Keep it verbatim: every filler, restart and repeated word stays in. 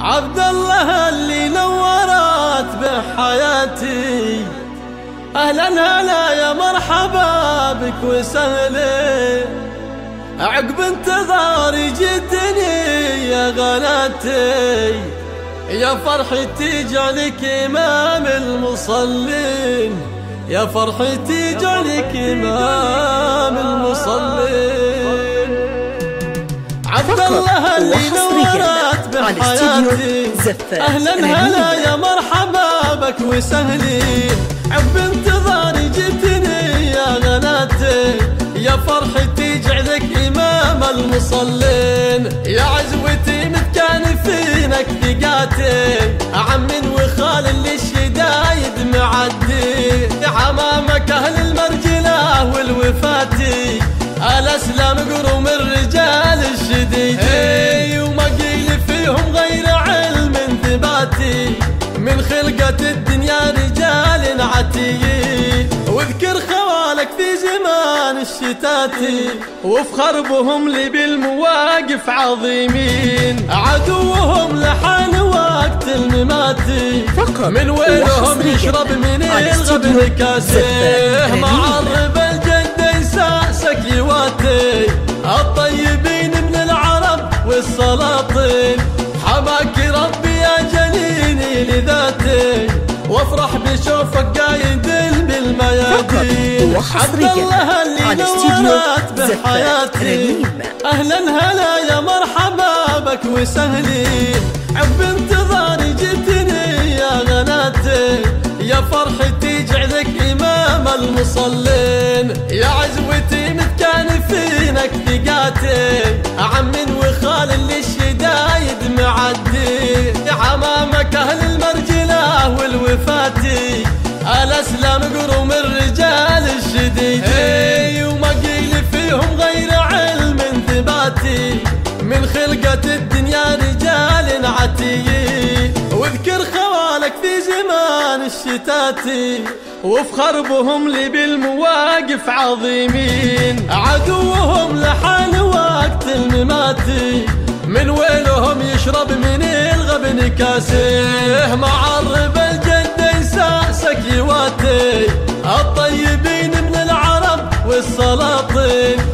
عبد الله اللي نورت بحياتي، أهلا هلا يا مرحبا بك وسهلا، عقب انتظاري جدني يا غناتي، يا فرحتي جعلك إمام المصلين، يا فرحتي جعلك إمام المصلين. عبد الله اللي نورت بحياتي، أهلا هلا يا مرحبا بك وسهلين، عقب انتظاري جتني يا غناتي، يا فرحتي جعلك إمام المصلين، يا عزوتي متكانفينك ثقاتي، عم وخال اللي الشدايد معدي، عمامك أهل المرجلة والوفاتي، الأسلام قروم الرجال الشديدين، وما قيل فيهم غير علم ثباتي، من خلقة الدنيا رجال عتيين، واذكر خوالك في زمان الشتاتي، وافخر بهم لي بالمواقف عظيمين، عدوهم لحان وقت المماتي، من ويلهم يشرب من الغبن كاسيه، معرب الجد يساسك يواتي، الطيبين من العرب والسلاطين، حماك ربي يا جنيني لذاتي، وافرح بشوفك قايد بالميادين. عبد الله اللي نورت بحياتي، أهلا هلا يا مرحبا بك وسهلين، عقب انتظاري جتني يا غناتي، يا فرحتي جعلك إمام المصلين، يا عزوتي متكانفينك ثقاتي، عم وخال اللي الشدايد معدي، عمامك أهل المرجلة والوفاتي، الأسلام قروم الرجال الشديدين، وما قيل فيهم غير علم ثباتي، من خلقة الدنيا رجال عتيين، واذكر خوالك في زمان الشتاتي، وافخر بهم لي بالمواقف عظيمين، عدوهم لحان وقت المماتي، من ويلهم يشرب من الغبن كاسيه، معرب الجد يساسك يواتي، الطيبين من العرب والسلاطين،